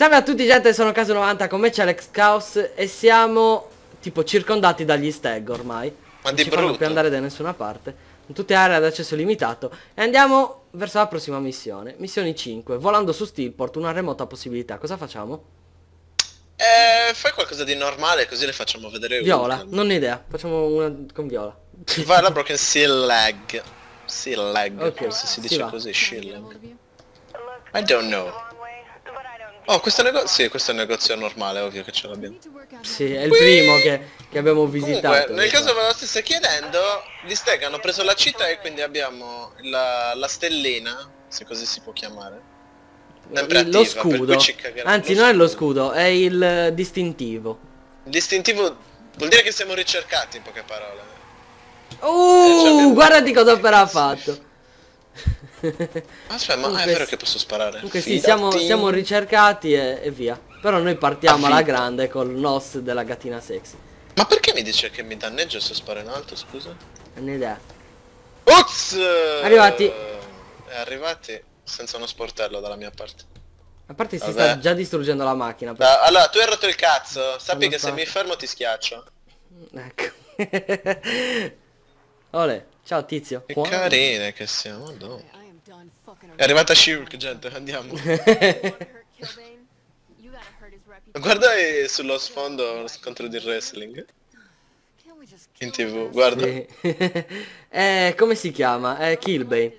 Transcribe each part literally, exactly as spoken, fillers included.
Salve a tutti gente, sono Caso novanta, con me c'è Alex Chaos e siamo tipo circondati dagli stag ormai. Ma non di ci fanno brutto. più andare da nessuna parte. In tutte aree ad accesso limitato. E andiamo verso la prossima missione. Missioni cinque. Volando su Steelport, una remota possibilità. Cosa facciamo? Eh, fai qualcosa di normale così le facciamo vedere. Viola, ultime. non ho idea. Facciamo una con Viola. Vai alla Broken Seal Leg. Seal Leg, Ok, se si si dice va. così, shilling. I don't know. Oh, questo negozio... Sì, questo è un negozio normale, ovvio che ce l'abbiamo. Sì, è il primo che, che abbiamo visitato. Comunque, nel caso ve lo stesse chiedendo, gli stag hanno preso la città e quindi abbiamo la, la stellina, se così si può chiamare. Sempre Il- lo attiva, per scudo. cui ci cagherà- Anzi, lo non è lo scudo. scudo, è il distintivo. Il distintivo vuol dire che siamo ricercati, in poche parole. Uh, cioè, abbiamo- guardati cosa ho appena fatto. Aspetta, ma Comunque è vero sì. che posso sparare? Comunque sì, siamo, Fidati. siamo ricercati e, e via. Però noi partiamo A alla vita. grande col N O S della gattina sexy. Ma perché mi dice che mi danneggio se sparo in alto, scusa? Non ho idea. Ups! Arrivati. È arrivati senza uno sportello dalla mia parte. A parte si Vabbè. sta già distruggendo la macchina. però- Ah, allora, tu hai rotto il cazzo. Sappi Sono che se stato. mi fermo ti schiaccio. Ecco. Ole, ciao tizio. Che Qua- carine che siamo, no. È arrivata Shirk, gente, andiamo. Guarda eh, sullo sfondo lo scontro di wrestling. In tv, guarda. Sì. eh, come si chiama? È Killbane.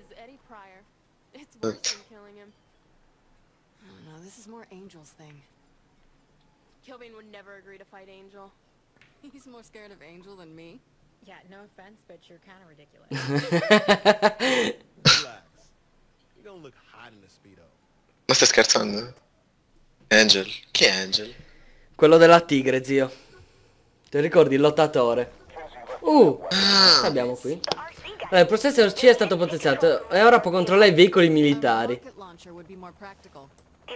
Killbane would never agree to fight Angel. He's more scared of Angel than me. Yeah, no offense, but you're kind of ridiculous. Relax. You don't look hot in a speedo. Ma stai scherzando? Angel? Chi è Angel? Quello della tigre, zio. Ti ricordi il lottatore? Uh, cosa abbiamo qui? Allora, il processor C è stato potenziato e ora può controllare i veicoli militari. Rocket launcher would be more practical.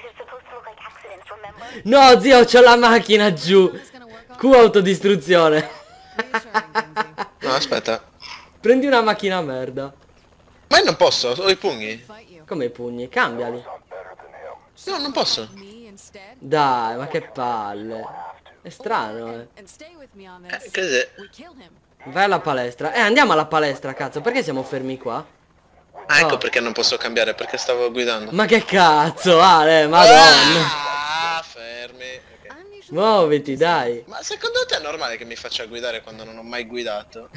No, zio, c'ho la macchina giù. Q autodistruzione. Reassuring, Genji. No, aspetta. Prendi una macchina a merda. Ma io non posso, ho i pugni. Fight you. Come i pugni? Cambiali. No, non posso. Me instead. Dai, ma che palle. È strano, eh. And stay with me on Eh, this. cos'è? We killed him. Vai alla palestra. Eh, andiamo alla palestra, cazzo. Perché siamo fermi qua? Ah, ecco Oh. perché non posso cambiare, perché stavo guidando. Ma che cazzo, Ale, madonna. Ah, fermi. Ok. I'm usually Muoviti, dai. Ma secondo te è normale che mi faccia guidare quando non ho mai guidato?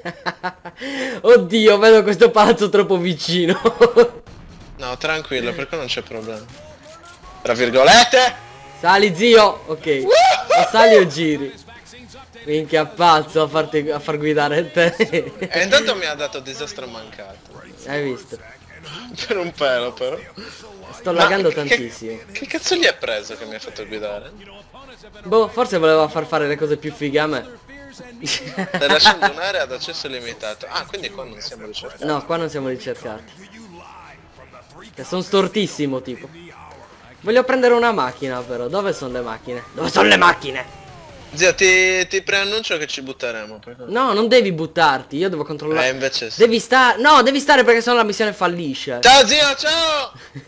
Oddio, vedo questo palazzo troppo vicino. No, tranquillo, perché non c'è problema. Tra virgolette. Sali, zio. Ok. O sali o giri. Minchia pazzo a, farti, a far guidare te. E intanto mi ha dato disastro mancato. Hai visto? Per un pelo però. Sto Ma laggando che- tantissimo. Che cazzo gli ha preso che mi ha fatto guidare? Boh, forse voleva far fare le cose più fighe a me. Stai lasciando un'area ad accesso limitato. Ah, quindi qua non siamo ricercati. No, qua non siamo ricercati. Che sono stortissimo, tipo. Voglio prendere una macchina, però. Dove sono le macchine? Dove sono le macchine? Zio, ti, ti preannuncio che ci butteremo. perché- No, non devi buttarti. Io devo controllare. Eh, invece sì. Devi stare. No, devi stare perché sennò la missione fallisce. Ciao zio, ciao!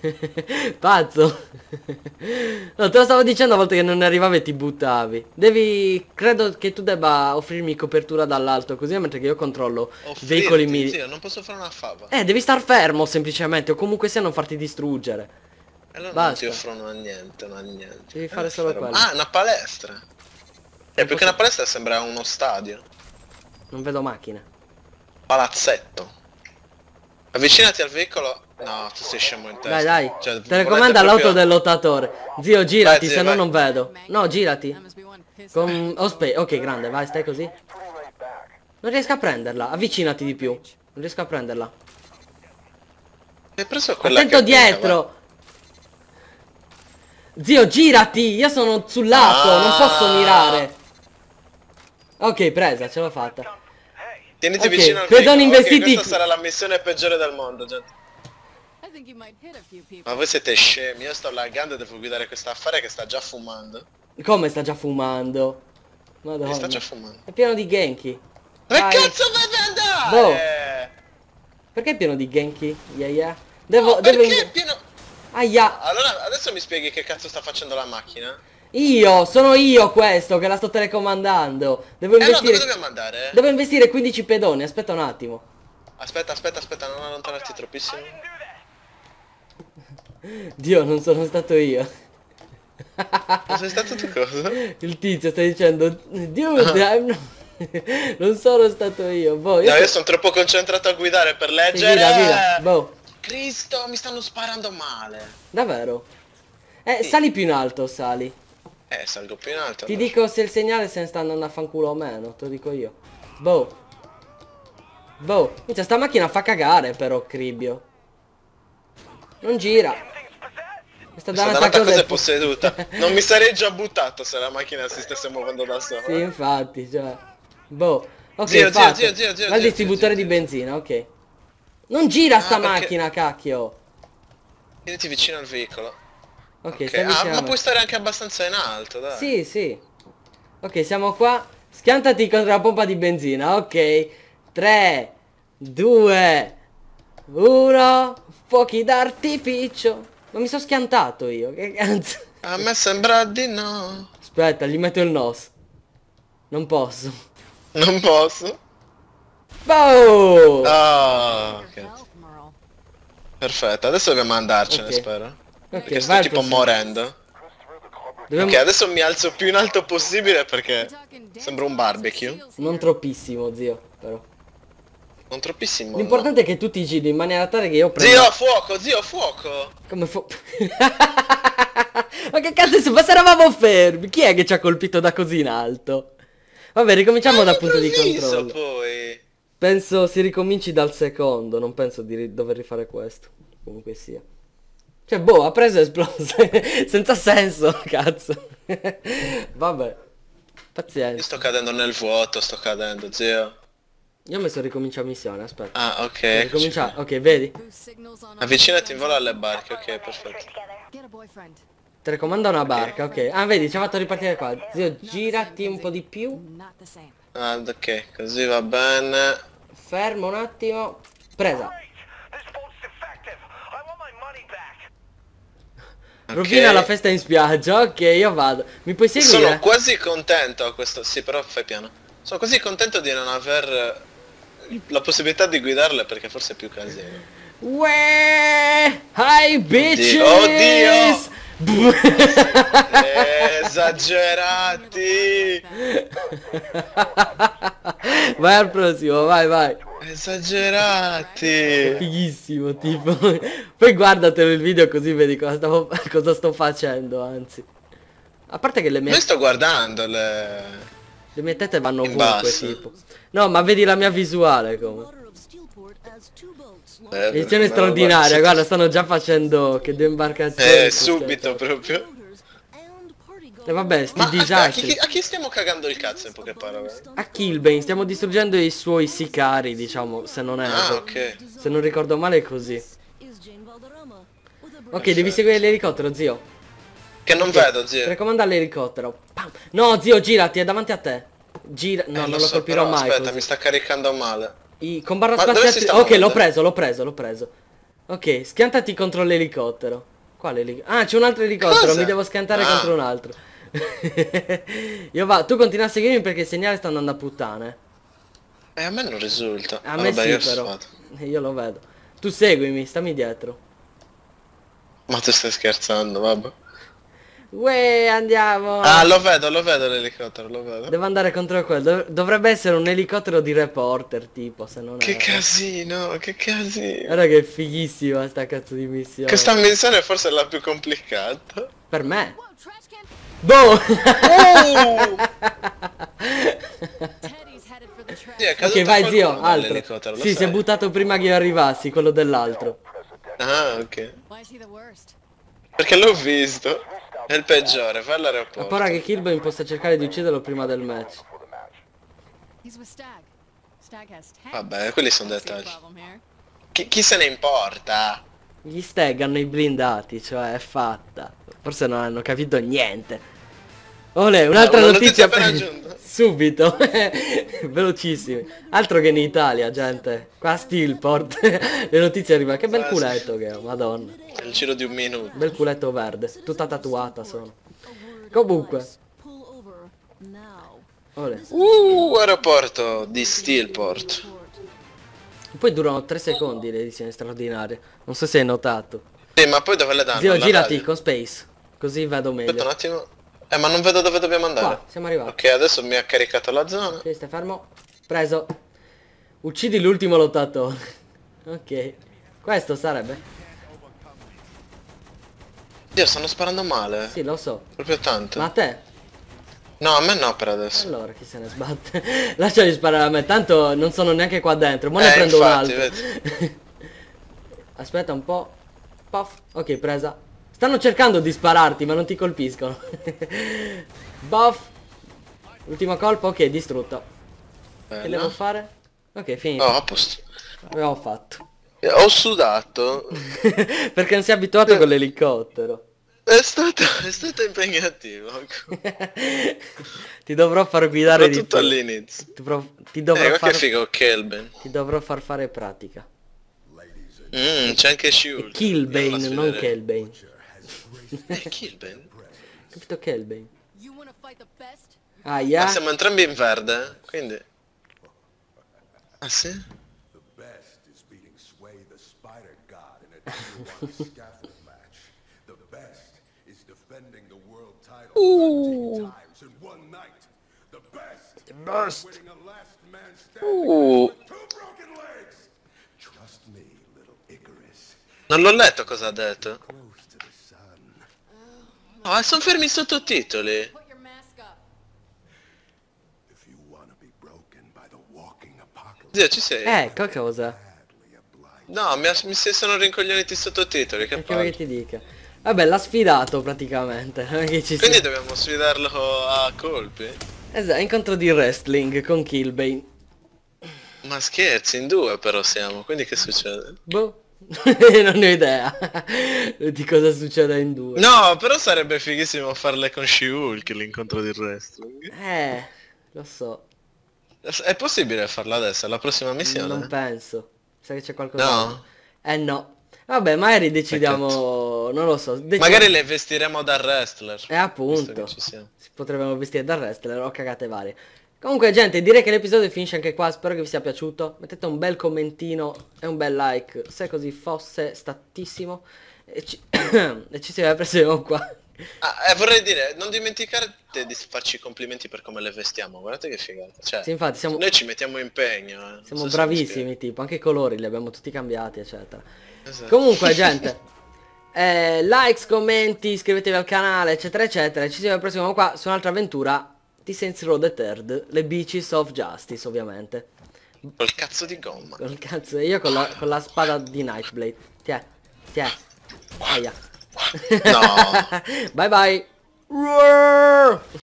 Pazzo. No, te lo stavo dicendo a volte che non ne arrivavi e ti buttavi. Devi. Credo che tu debba offrirmi copertura dall'alto, così mentre che io controllo Offrirti, veicoli mili. zio, non posso fare una fava. Eh, devi star fermo semplicemente, o comunque sia non farti distruggere. E allora basta. non ti offrono a niente, non a niente. Devi Eh, fare solo fermo. quello. Ah, una palestra. Eh, perché una palestra sembra uno stadio. Non vedo macchine. Palazzetto. Avvicinati al veicolo. No, tu sei scemo in testa. Dai, dai. Cioè, Telecomanda volete all'auto proprio- del lottatore. Zio, girati, Vai, zio, se no vai. non vedo. No, That girati. must be one pissed Con... Oh, spe- ok, grande, vai, stai così. Non riesco a prenderla. Avvicinati di più. Non riesco a prenderla. Hai preso quella Attento che dietro. Zio, girati. Io sono sul lato, Ah. non posso mirare. Ok, presa, ce l'ho fatta. Tieniti Ok, vicino al pedoni veicolo. Ok, investiti- questa sarà la missione peggiore del mondo, gente. I think you might hit a few people. Ma voi siete scemi, io sto laggando e devo guidare questa affare che sta già fumando. Come sta già fumando? E Madonna. sta già fumando. È pieno di Genki. Dove Vai. cazzo deve andare? Boh. Perché è pieno di Genki? Yeah, yeah. Devo, No, devo perché in- è pieno... Aia. Allora, adesso mi spieghi che cazzo sta facendo la macchina? Io, sono io questo che la sto telecomandando. Devo Eh no, investire... dove dobbiamo andare? Devo investire quindici pedoni, aspetta un attimo. Aspetta, aspetta, aspetta, non allontanarti troppissimo. Dio, non sono stato io. Ma sei stato tu cosa? Il tizio sta dicendo, dude, I'm not... non sono stato io. Boh, io No, sto- io sono troppo concentrato a guidare per Sì, leggere. guida, guida. Boh, Cristo, mi stanno sparando male. davvero? Eh, Sì. sali più in alto, sali. Eh, salgo più in alto. Ti allora. dico se il segnale se ne sta andando a fanculo o meno, te lo dico io. Boh. Boh. Minchia, sta macchina fa cagare però, Cribbio. Non gira. Questa Questa dannata dannata cosa cosa è è posseduta. Non mi sarei già buttato se la macchina si stesse muovendo da sola. Sì, infatti, cioè. Boh. Ok, Zio, zio, fatto. zio, zio, zio, Va al zio, distributore zio, di zio. benzina, ok. Non gira sta Ah, perché- macchina, cacchio. Tieniti vicino al veicolo. Ok, Ok, stai ah, vicino a ma me. puoi stare anche abbastanza in alto, dai. Sì, sì. Ok, siamo qua. Schiantati contro la pompa di benzina, ok. tre, due, uno. Fuochi d'artificio. Ma mi sono schiantato io, che cazzo. A me sembra di no. Aspetta, gli metto il nos. Non posso. Non posso. Boh! Ah, ok. Health, Merle. Perfetto, adesso dobbiamo andarcene, Ok. spero. Ok, Perché sto vai al tipo prossimo. morendo. Dobbiamo... Ok, adesso mi alzo più in alto possibile perché Talking dance sembra un halls or barbecue. seals Non here. troppissimo, zio, però. Non troppissimo. L'importante è che tu ti giri in maniera tale che io no. prenda... Zio, fuoco, zio, fuoco. Come fu... Ma che cazzo se, ma se eravamo fermi? Chi è che ci ha colpito da così in alto? Vabbè, ricominciamo dal punto di Improvviso, controllo. poi. Penso si ricominci dal secondo, non penso di ri- dover rifare questo. Comunque sia. Cioè, boh, ha preso e esplose. Senza senso, cazzo. Vabbè. Io Pazienza. sto cadendo nel vuoto, sto cadendo, zio. Io ho messo ricomincia missione, aspetta. Ah, ok. Ricomincia, ok, vedi? Boost signals on all Avvicinati in guns volo on alle board. barche, ok, perfetto. Get a boyfriend. Telecomanda una barca, ok. Ah, vedi, ci ha fatto ripartire qua. Zio, girati un po' di più. Not the same. Ah, ok, così va bene. Fermo un attimo. Presa. Ok. Rovina la festa in spiaggia, ok, io vado. Mi puoi seguire? Sono quasi contento a questo. Sì, però fai piano. Sono quasi contento di non aver eh, la possibilità di guidarle perché forse è più casino. Uè, hi bitches! Oddio! Bu- Esagerati! Vai al prossimo, vai, vai. Esagerati! Fighissimo, tipo. Poi guardatelo il video così vedi cosa, stavo- cosa sto facendo, anzi. A parte che le mie, Io sto guardando le... le mie tette vanno in ovunque, basso. tipo. No, ma vedi la mia visuale come. Eh, Edizione ma- straordinaria, ma- guarda, stanno già facendo che due imbarcazioni. Eh, si subito schiacciano. proprio. E vabbè, sti Ma a, a chi, disastri. a chi stiamo cagando il cazzo in poche parole? A Killbane stiamo distruggendo i suoi sicari, diciamo, se non è. Ah, ok. Se non ricordo male è così. Ok, devi seguire l'elicottero, zio. Che non vedo, zio. Raccomanda l'elicottero. Pam. No, zio, girati, è davanti a te. Gira. No, Eh, non lo so, colpirò però, mai. Aspetta, così. mi sta caricando male. I- con barra Ma dove spaziale. si sta Ok, l'ho muovendo? preso, l'ho preso, l'ho preso. Ok, schiantati contro l'elicottero. Quale elicottero? Ah, c'è un altro elicottero, Cosa? mi devo schiantare Ah. contro un altro. Io va, tu continua a seguirmi perché il segnale sta andando a puttane. Eh, a me non risulta. A Ah, me vabbè, sì, io però. vado. Io lo vedo. Tu seguimi, stammi dietro. Ma tu stai scherzando, vabbè. Uè, andiamo. Ah, lo vedo, lo vedo l'elicottero, lo vedo. Devo andare contro quello. Dov- dovrebbe essere un elicottero di reporter, tipo, se non è. Che casino, che casino. Guarda che è fighissima sta cazzo di missione. Questa missione forse è la più complicata. Per me. Whoa, trash can. Boh! Oh! Teddy's headed for the trash. Sì, è caduto Ok, vai zio, qualcuno altro. dall'elicottero, lo Sì, si è sai? buttato prima che io arrivassi, quello dell'altro. Ah, ok. Why is he the worst? Perché l'ho visto. È il peggiore, vai Ma all'aeroporto. paura che Killbane possa cercare di ucciderlo prima del match. He's with Stag. Stag has tanks. Vabbè, quelli sono Don't see a dettagli. problem here. Chi, chi se ne importa? Gli stag hanno i blindati, cioè è fatta. Forse non hanno capito niente. Olè, un'altra Ah, una notizia. notizia appena aggiunta. Subito. Velocissimi. Altro che in Italia, gente. Qua a Steelport. Le notizie arrivano. Che bel culetto che ho, madonna. È il giro di un minuto. Bel culetto verde. Tutta tatuata sono. Comunque. Pull over now. Olè. Uh, aeroporto di Steelport. Poi durano tre secondi le edizioni straordinarie. Non so se hai notato. Sì, ma poi dove le danno? Zio, Alla girati radio? con Space. Così vedo Aspetta un meglio. attimo. Eh, ma non vedo dove dobbiamo andare. Qua, siamo arrivati. Ok, adesso mi ha caricato la zona. Ok, stai fermo. Preso. Uccidi l'ultimo lottatore. Ok. Questo sarebbe? Dio, stanno sparando male. Sì, lo so. Proprio tanto. Ma a te? No, a me no per adesso. Allora, chi se ne sbatte? Lasciali sparare a me, tanto non sono neanche qua dentro. Ma ne Eh, prendo infatti, un altro. Aspetta un po'. Puff. Ok, presa. Stanno cercando di spararti, ma non ti colpiscono. Buff. Ultimo colpo, ok, distrutto. Che Bella. devo fare? Ok, finito. Oh, a posto. Abbiamo fatto. Eh, Ho sudato. Perché non sei abituato con l'elicottero. È stato, è stato impegnativo. Ti dovrò far guidare di Soprattutto più. all'inizio. Ti, pro- ti Eh, dovrò guarda far... che figo Kelben. ti dovrò far fare pratica. Mm, c'è anche Shul. Killbane, non Kelbane. Eh, Killbane? Capito Kelbane? You wanna fight the best? Ma Aia. siamo entrambi in verde, quindi... Ah sì? The best is beating Sway the Spider God in a two-on scaffold match. The best is defending the world title thirteen times in one night. The best, the best. Is winning a last man standing Uh. with two broken legs. Trust me, little Icarus. Non l'ho letto cosa ha detto. Close to the sun. No, sono fermi i sottotitoli. Put your mask up. If you want to be broken by the walking apocalypse, Zio, ci sei? Eh, che cosa? badly obliged. No, mi, ha- mi si sono rincoglioniti i sottotitoli, che Che vuoi palle. che ti dica? Vabbè, l'ha sfidato praticamente. Non è che ci Quindi sia. dobbiamo sfidarlo a colpi? Esatto, incontro di wrestling con Killbane. Ma scherzi, in due però siamo, quindi che succede? Boh. Non ne ho idea di cosa succede in due. No, però sarebbe fighissimo farle con She-Hulk l'incontro di wrestling. Eh, lo so. È possibile farla adesso, alla prossima missione? Non penso. Sa che c'è qualcosa. No? Eh no. Vabbè, magari decidiamo. Non lo so. dec- Magari le vestiremo da wrestler. Eh appunto. Visto che ci siamo. Si potrebbero vestire da wrestler o cagate varie. Comunque gente, direi che l'episodio finisce anche qua. Spero che vi sia piaciuto. Mettete un bel commentino e un bel like, se così fosse statissimo. E ci, e ci si vede presto qua. Ah, eh, vorrei dire, non dimenticate di farci i complimenti per come le vestiamo, guardate che figata. Cioè, Sì, infatti siamo, noi ci mettiamo impegno, eh. Non siamo so se mi bravissimi, tipo, anche i colori li abbiamo tutti cambiati, eccetera. spiego. Esatto. Comunque gente, eh, likes, commenti, iscrivetevi al canale, eccetera, eccetera. Ci vediamo al prossimo qua su un'altra avventura di Saints Row the Third, le Beaches of Justice, ovviamente. Col cazzo di gomma. Col cazzo, io con la, con la spada di Nightblade. Tiè, tiè. Aia. No. Bye bye.